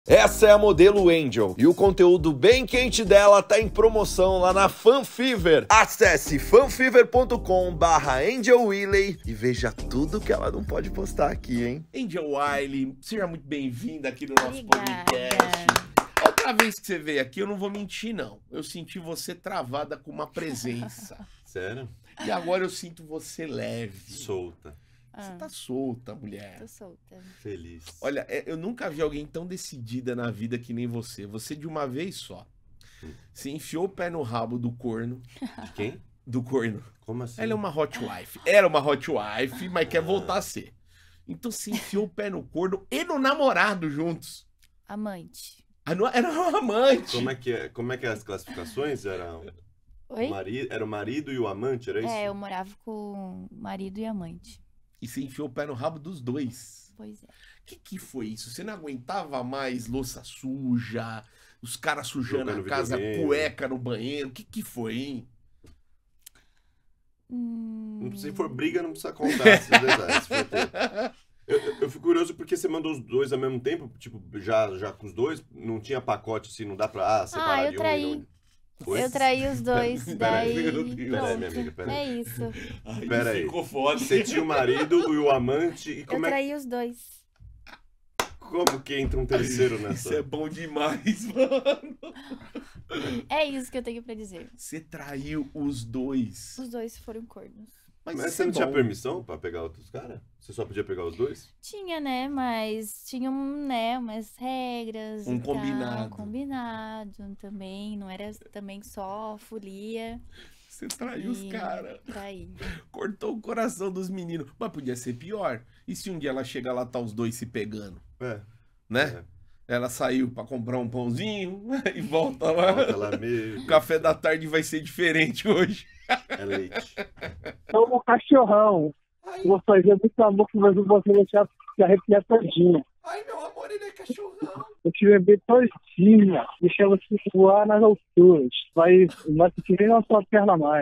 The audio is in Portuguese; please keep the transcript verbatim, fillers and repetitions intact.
Essa é a modelo Angel e o conteúdo bem quente dela tá em promoção lá na Fanfever. Acesse fanfever ponto com barra Angel Wiley e veja tudo que ela não pode postar aqui, hein? Angel Wiley, seja muito bem-vinda aqui no nosso Obrigada. podcast. Outra vez que você veio aqui, eu não vou mentir, não. Eu senti você travada com uma presença. Sério? E agora eu sinto você leve. Solta. Você tá solta, mulher. Tô solta. Feliz. Olha, é, eu nunca vi alguém tão decidida na vida que nem você. Você de uma vez só. Você enfiou o pé no rabo do corno. De quem? Do corno. Como assim? Ela é uma hot wife. Era uma hot wife, mas quer voltar a ser. Então você enfiou o pé no corno e no namorado juntos. Amante. Ah, não- Era um amante. Como é que é, como é que é as classificações? Era o, Oi? marido, era o marido e o amante, era isso? É, eu morava com marido e amante. E você enfiou o pé no rabo dos dois. Pois é. O que, que foi isso? Você não aguentava mais louça suja, os caras sujando Jogando a casa, videogame. cueca no banheiro. O que, que foi, hein? Hum, Se for briga, não precisa contar esses detalhes. se for ter. Eu, eu- eu fico curioso porque você mandou os dois ao mesmo tempo, tipo, já, já com os dois, não tinha pacote assim, não dá pra ah, separar Ah, eu de um traí. e não... Foi? Eu traí os dois, Peraí, daí. meu Deus. Peraí, minha Pronto. amiga, peraí. É isso. Aí Pera aí. ficou foda. Você tinha o marido e o amante, e Eu como é, traí os dois. como que entra um terceiro Isso nessa? é bom demais, mano. É isso que eu tenho pra dizer. Você traiu os dois. Os dois foram cornos. Mas, Mas isso você é não tinha bom. permissão pra pegar outros caras? Você só podia pegar os dois? Tinha, né? Mas tinham, né, umas regras. Um e tal, combinado. combinado também. Não era também só folia. Você traiu os E caras. traí. Cortou o coração dos meninos. Mas podia ser pior. E se um dia ela chega lá, tá os dois se pegando? É. Né? Ela saiu pra comprar um pãozinho e volta lá. Volta lá meio. O café da tarde vai ser diferente hoje. É leite. Sou um cachorrão. Vou fazer muito amor com você, você deixar se arrepiar todinha. Ai, meu amor, ele é cachorrão. Eu te beber todinha, deixar você voar nas alturas. Vai, vai te ver na sua perna mais.